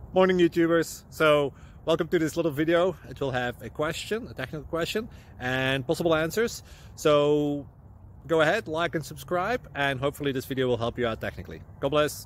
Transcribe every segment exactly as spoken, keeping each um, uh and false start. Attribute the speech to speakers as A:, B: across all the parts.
A: Morning YouTubers. So welcome to this little video. It will have a question, a technical question, and possible answers. So go ahead, like and subscribe, and hopefully this video will help you out technically. God bless.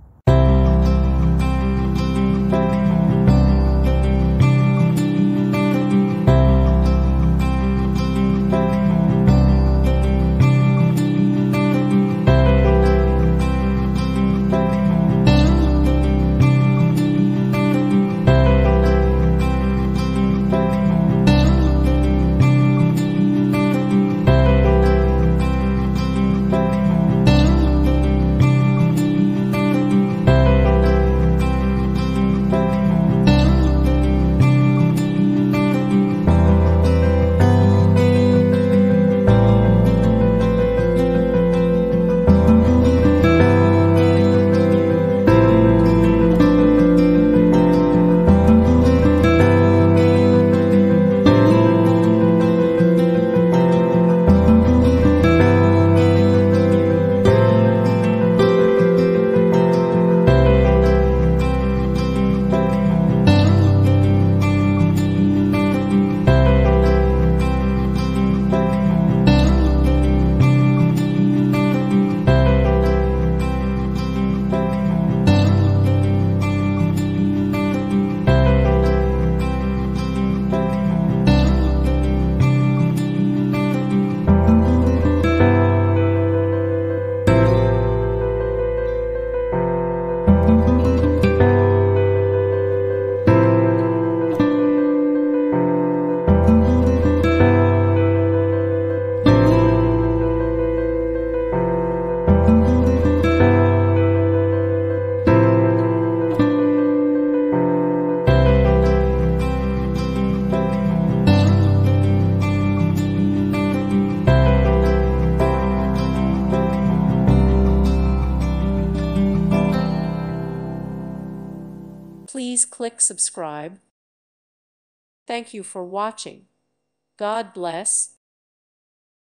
B: Please click subscribe. Thank you for watching. God bless.